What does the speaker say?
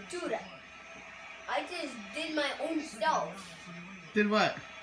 Dude, I just did my own self. Did what?